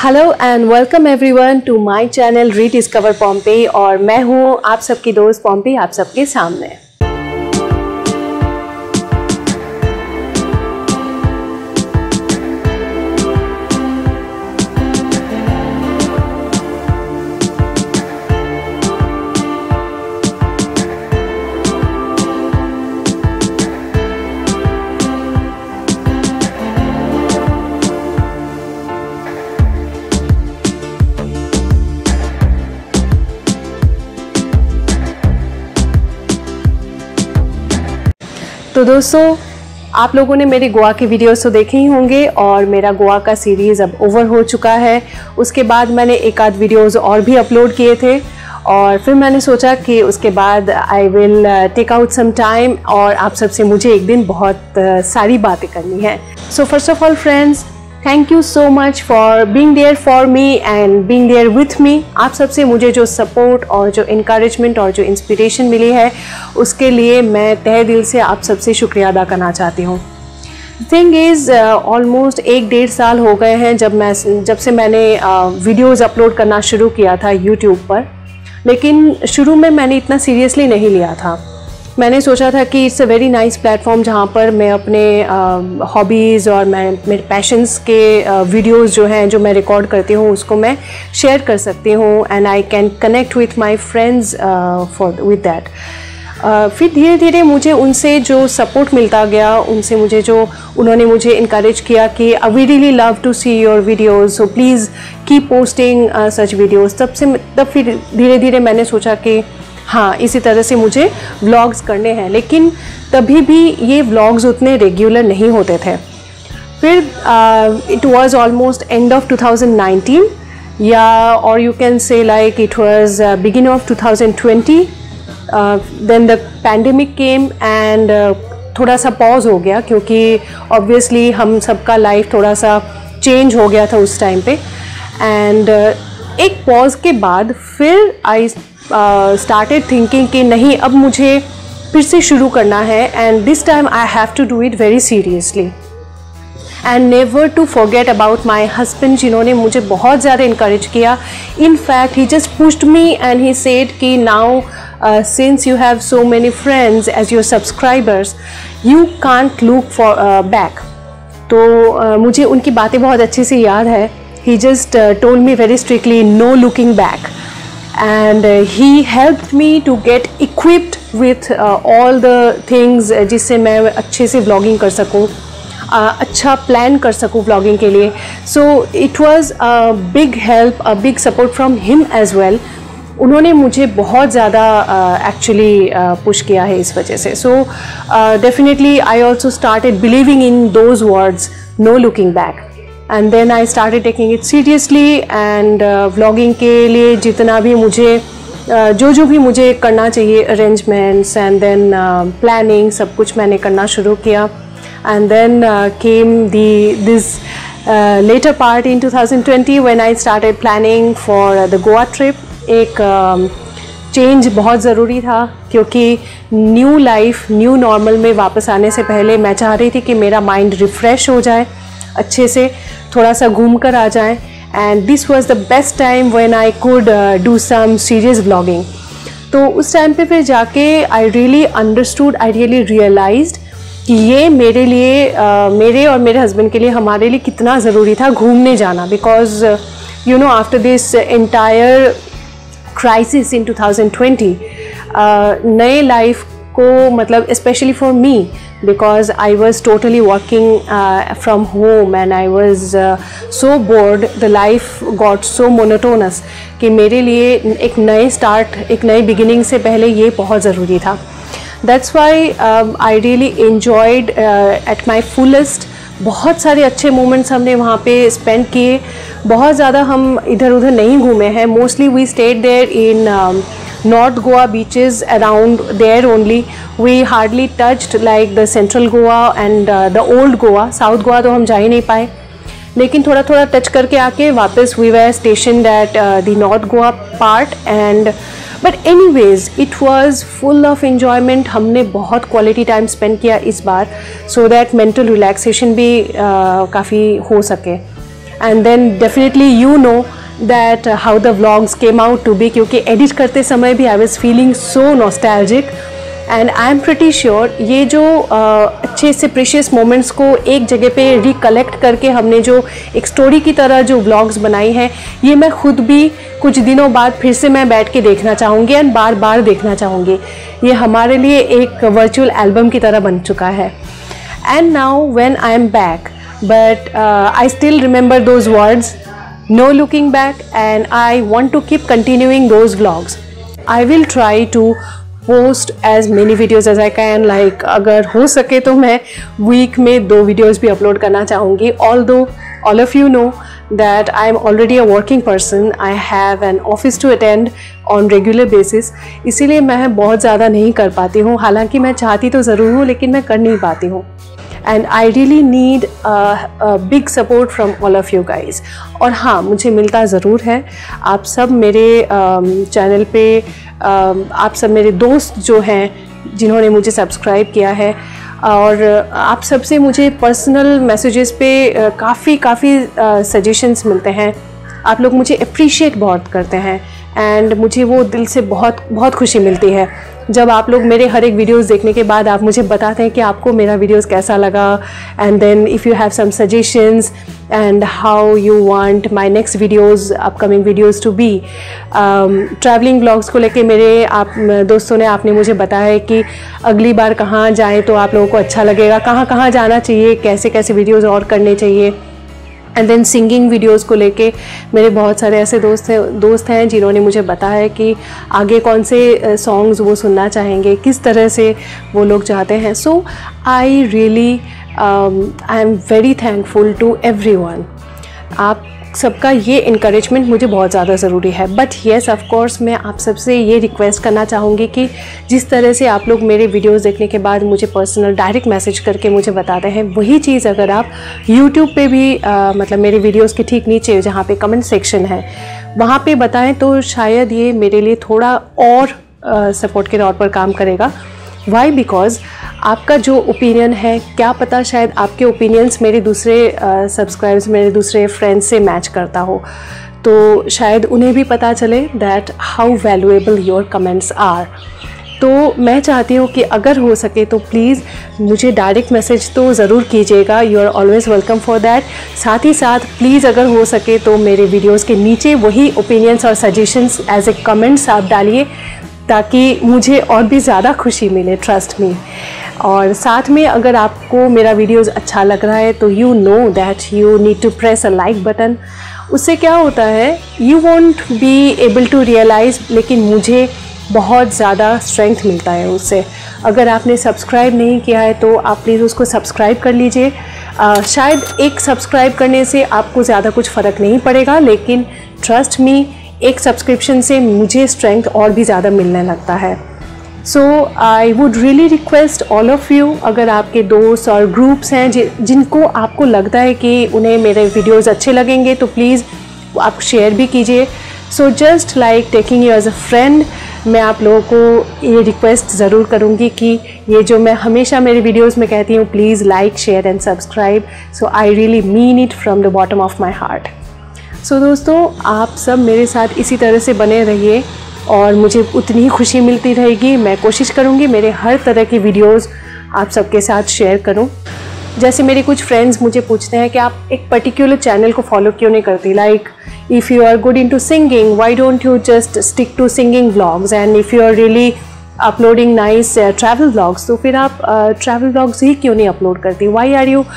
Hello and welcome everyone to my channel rediscover Pompeii. और मैं हूँ आप सबकी दोस्त पॉम्पेई, आप सबके सामने। तो दोस्तों, आप लोगों ने मेरे गोवा के वीडियोस तो देखे ही होंगे और मेरा गोवा का सीरीज़ अब ओवर हो चुका है। उसके बाद मैंने एक आध वीडियोस और भी अपलोड किए थे और फिर मैंने सोचा कि उसके बाद I will take out some time और आप सबसे मुझे एक दिन बहुत सारी बातें करनी है। So first of all friends, thank you so much for being there for me and being there with me. आप सबसे मुझे जो सपोर्ट और जो इनकरेजमेंट और जो इंस्पिरेशन मिली है उसके लिए मैं तहे दिल से आप सबसे शुक्रिया अदा करना चाहती हूँ। थिंग इज़ ऑलमोस्ट 1-1.5 साल हो गए हैं जब से मैंने वीडियोज़ अपलोड करना शुरू किया था यूट्यूब पर। लेकिन शुरू में मैंने इतना सीरियसली नहीं लिया था। मैंने सोचा था कि it's a very nice platform जहाँ पर मैं अपने हॉबीज़ और मेरे पैशंस के वीडियोस जो हैं जो मैं रिकॉर्ड करती हूँ उसको मैं शेयर कर सकती हूँ and I can connect with my friends with that. फिर धीरे धीरे मुझे उनसे जो सपोर्ट मिलता गया, उनसे उन्होंने मुझे इनकरेज किया कि we really love to see your videos, so please keep posting such videos. तब फिर धीरे धीरे मैंने सोचा कि हाँ, इसी तरह से मुझे व्लॉग्स करने हैं। लेकिन तभी भी ये व्लॉग्स उतने रेगुलर नहीं होते थे। फिर it was almost end of 2019 या और you can say like it was beginning of 2020। Then the pandemic came and थोड़ा सा पॉज हो गया क्योंकि ऑब्वियसली हम सबका लाइफ थोड़ा सा चेंज हो गया था उस टाइम पे। एंड एक पॉज के बाद फिर आई started thinking कि नहीं, अब मुझे फिर से शुरू करना है and this time I have to do it very seriously and never to forget about my husband, जिन्होंने मुझे बहुत ज़्यादा इनकरेज किया। In fact he just pushed me and he said कि now since you have so many friends as your subscribers you can't look for back. तो मुझे उनकी बातें बहुत अच्छे से याद है। He just told me very strictly no looking back and he helped me to get equipped with all the things जिससे मैं अच्छे से vlogging कर सकूँ, अच्छा प्लान कर सकूँ vlogging के लिए। So it was a big help, a big support from him as well. उन्होंने मुझे बहुत ज़्यादा actually push किया है इस वजह से। So definitely I also started believing in those words, no looking back. And then I started taking it seriously and vlogging के लिए जितना भी मुझे जो भी मुझे करना चाहिए arrangements and then planning सब कुछ मैंने करना शुरू किया। And then came this later part in 2020 when I started planning for the Goa trip. एक चेंज बहुत ज़रूरी था क्योंकि न्यू लाइफ न्यू नॉर्मल में वापस आने से पहले मैं चाह रही थी कि मेरा माइंड रिफ़्रेश हो जाए, अच्छे से थोड़ा सा घूम कर आ जाएं। And this was the best time when I could do some serious vlogging. तो उस टाइम पे फिर जाके I really understood, I really realized कि ये मेरे लिए मेरे और मेरे हस्बैंड के लिए, हमारे लिए कितना ज़रूरी था घूमने जाना। Because you know after this entire crisis in 2020 नए लाइफ को मतलब specially for me because I was totally working from home and I was so bored, the life got so monotonous कि मेरे लिए एक नए स्टार्ट, एक नए बिगिनिंग से पहले ये बहुत ज़रूरी था। That's why I really enjoyed at my fullest। बहुत सारे अच्छे मोमेंट्स हमने वहाँ पे स्पेंड किए। बहुत ज़्यादा हम इधर उधर नहीं घूमे हैं। Mostly we stayed there in North Goa beaches around there only. We hardly touched like the Central Goa and the Old Goa. South Goa तो हम जा ही नहीं पाए, लेकिन थोड़ा थोड़ा टच करके आके वापस we were stationed at the North Goa part and but anyways it was full of enjoyment. हमने बहुत quality time spend किया इस बार so that mental relaxation भी काफ़ी हो सके। And then definitely you know that how the vlogs came out to be, क्योंकि edit करते समय भी I was feeling so nostalgic and I am pretty sure ये जो अच्छे से प्रीशियस मोमेंट्स को एक जगह पे रिकलेक्ट करके हमने जो एक स्टोरी की तरह जो व्लॉग्स बनाई हैं, ये मैं खुद भी कुछ दिनों बाद फिर से मैं बैठ के देखना चाहूँगी एंड बार बार देखना चाहूँगी। ये हमारे लिए एक वर्चुअल एल्बम की तरह बन चुका है। And now when I am back, but I still remember those words, no looking back, and I want to keep continuing those vlogs. I will try to post as many videos as I can, like अगर हो सके तो मैं week में 2 videos भी upload करना चाहूँगी। Although all of you know that I am already a working person, I have an office to attend on regular basis, इसीलिए मैं बहुत ज़्यादा नहीं कर पाती हूँ। हालांकि मैं चाहती तो ज़रूर हूँ, लेकिन मैं कर नहीं पाती हूँ। And I really need big support from all of you guys. और हाँ, मुझे मिलता ज़रूर है। आप सब मेरे चैनल पे आप सब मेरे दोस्त जो हैं जिन्होंने मुझे सब्सक्राइब किया है, और आप सबसे मुझे पर्सनल मैसेजेस पे काफ़ी सजेशंस मिलते हैं। आप लोग मुझे अप्रिशिएट बहुत करते हैं एंड मुझे वो दिल से बहुत खुशी मिलती है जब आप लोग मेरे हर एक वीडियोस देखने के बाद आप मुझे बताते हैं कि आपको मेरा वीडियोस कैसा लगा, and then if you have some suggestions and how you want my next videos, upcoming videos to be. Travelling vlogs को लेके मेरे दोस्तों ने आपने मुझे बताया है कि अगली बार कहाँ जाएँ तो आप लोगों को अच्छा लगेगा, कहाँ जाना चाहिए, कैसे वीडियोज़ और करने चाहिए। एंड देन सिंगिंग वीडियोस को लेके मेरे बहुत सारे ऐसे दोस्त हैं जिन्होंने मुझे बताया कि आगे कौन से सॉन्ग्स वो सुनना चाहेंगे, किस तरह से वो लोग चाहते हैं। So I really I am very thankful to everyone. आप सबका ये इनकरेजमेंट मुझे बहुत ज़्यादा ज़रूरी है। बट येस, ऑफ कोर्स मैं आप सबसे ये रिक्वेस्ट करना चाहूँगी कि जिस तरह से आप लोग मेरे वीडियोस देखने के बाद मुझे पर्सनल डायरेक्ट मैसेज करके मुझे बताते हैं, वही चीज़ अगर आप यूट्यूब पे भी मतलब मेरे वीडियोस के ठीक नीचे जहाँ पे कमेंट सेक्शन है वहाँ पे बताएं, तो शायद ये मेरे लिए थोड़ा और सपोर्ट के तौर पर काम करेगा। वाई? बिकॉज आपका जो ओपिनियन है, क्या पता शायद आपके ओपिनियंस मेरे दूसरे सब्सक्राइबर्स, मेरे दूसरे फ्रेंड्स से मैच करता हो, तो शायद उन्हें भी पता चले that how valuable your comments are. तो मैं चाहती हूँ कि अगर हो सके तो प्लीज़ मुझे डायरेक्ट मैसेज तो ज़रूर कीजिएगा, you are always welcome for that. साथ ही साथ प्लीज़ अगर हो सके तो मेरे वीडियोज़ के नीचे वही ओपिनियंस और सजेशंस एज ए कमेंट्स आप डालिए, ताकि मुझे और भी ज़्यादा खुशी मिले, ट्रस्ट मी। और साथ में अगर आपको मेरा वीडियोज़ अच्छा लग रहा है तो you know that you need to press a like button. उससे क्या होता है, you won't be able to realise, लेकिन मुझे बहुत ज़्यादा स्ट्रेंथ मिलता है उससे। अगर आपने सब्सक्राइब नहीं किया है तो आप प्लीज़ उसको सब्सक्राइब कर लीजिए। शायद एक सब्सक्राइब करने से आपको ज़्यादा कुछ फ़र्क नहीं पड़ेगा, लेकिन ट्रस्ट मी, एक सब्सक्रिप्शन से मुझे स्ट्रेंथ और भी ज़्यादा मिलने लगता है। So I would really request all of you, अगर आपके दोस्त और ग्रुप्स हैं जिनको आपको लगता है कि उन्हें मेरे वीडियोज़ अच्छे लगेंगे, तो प्लीज़ आप शेयर भी कीजिए। So just like taking you as a friend, मैं आप लोगों को ये रिक्वेस्ट ज़रूर करूँगी कि ये जो मैं हमेशा मेरे वीडियोज़ में कहती हूँ, please like, share and subscribe. So I really mean it from the bottom of my heart. So दोस्तों, आप सब मेरे साथ इसी तरह से बने रहिए और मुझे उतनी ही खुशी मिलती रहेगी। मैं कोशिश करूँगी मेरे हर तरह की वीडियोज़ आप सबके साथ शेयर करूँ। जैसे मेरे कुछ फ्रेंड्स मुझे पूछते हैं कि आप एक पर्टिकुलर चैनल को फॉलो क्यों नहीं करती, like if you are good into singing, why don't you just stick to singing vlogs, and if you are really uploading nice travel vlogs, तो फिर आप ट्रैवल व्लॉग्स ही क्यों नहीं अपलोड करती, why are you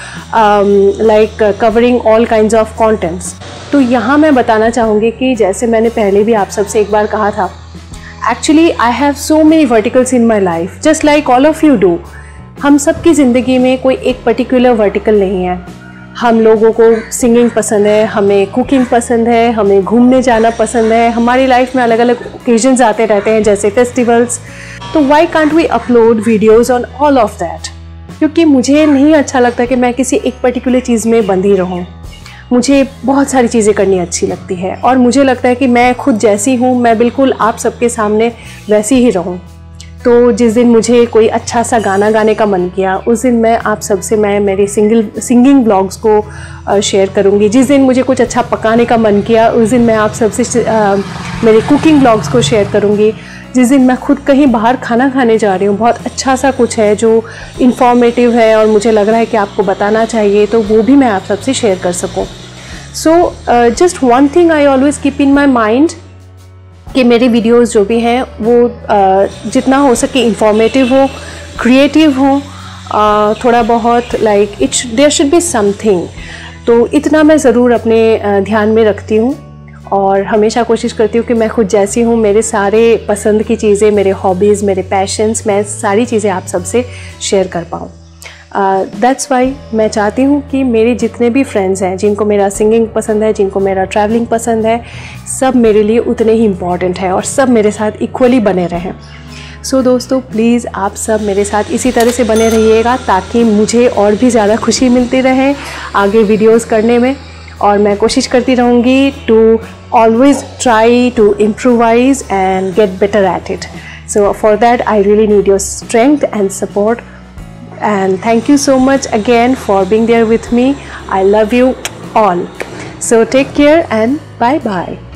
like covering all kinds of contents. तो यहाँ मैं बताना चाहूँगी कि जैसे मैंने पहले भी आप सबसे एक बार कहा था, actually I have so many verticals in my life, just like all of you do. हम सब की ज़िंदगी में कोई एक पर्टिकुलर वर्टिकल नहीं है। हम लोगों को सिंगिंग पसंद है, हमें कुकिंग पसंद है, हमें घूमने जाना पसंद है, हमारी लाइफ में अलग अलग ओकेजन्स आते रहते हैं जैसे फेस्टिवल्स। तो why can't we upload videos on all of that? क्योंकि मुझे नहीं अच्छा लगता कि मैं किसी एक पर्टिकुलर चीज़ में बंधी रहूँ। मुझे बहुत सारी चीज़ें करनी अच्छी लगती है और मुझे लगता है कि मैं खुद जैसी हूँ, मैं बिल्कुल आप सबके सामने वैसी ही रहूँ। तो जिस दिन मुझे कोई अच्छा सा गाना गाने का मन किया, उस दिन मैं आप सबसे मेरे सिंगिंग व्लॉग्स को शेयर करूँगी। जिस दिन मुझे कुछ अच्छा पकाने का मन किया, उस दिन मैं आप सबसे मेरे कुकिंग व्लॉग्स को शेयर करूँगी। जिस दिन मैं खुद कहीं बाहर खाना खाने जा रही हूँ, बहुत अच्छा सा कुछ है जो इन्फॉर्मेटिव है और मुझे लग रहा है कि आपको बताना चाहिए, तो वो भी मैं आप सबसे शेयर कर सकूँ। So just one thing I always keep in my mind कि मेरी वीडियोस जो भी हैं वो जितना हो सके इंफॉर्मेटिव हो, क्रिएटिव हो, थोड़ा बहुत like there should be something. तो इतना मैं ज़रूर अपने ध्यान में रखती हूँ और हमेशा कोशिश करती हूँ कि मैं खुद जैसी हूँ, मेरे सारे पसंद की चीज़ें, मेरे हॉबीज़, मेरे पैशंस, मैं सारी चीज़ें आप सबसे शेयर कर पाऊँ। दैट्स वाई मैं चाहती हूँ कि मेरे जितने भी फ्रेंड्स हैं, जिनको मेरा सिंगिंग पसंद है, जिनको मेरा ट्रैवलिंग पसंद है, सब मेरे लिए उतने ही इम्पॉर्टेंट है और सब मेरे साथ इक्वली बने रहें। सो दोस्तों, प्लीज़ आप सब मेरे साथ इसी तरह से बने रहिएगा ताकि मुझे और भी ज़्यादा खुशी मिलती रहे आगे वीडियोज़ करने में, और मैं कोशिश करती रहूँगी to always try to improvise and get better at it. So for that I really need your strength and support. And thank you so much again for being there with me. I love you all. So take care and bye bye.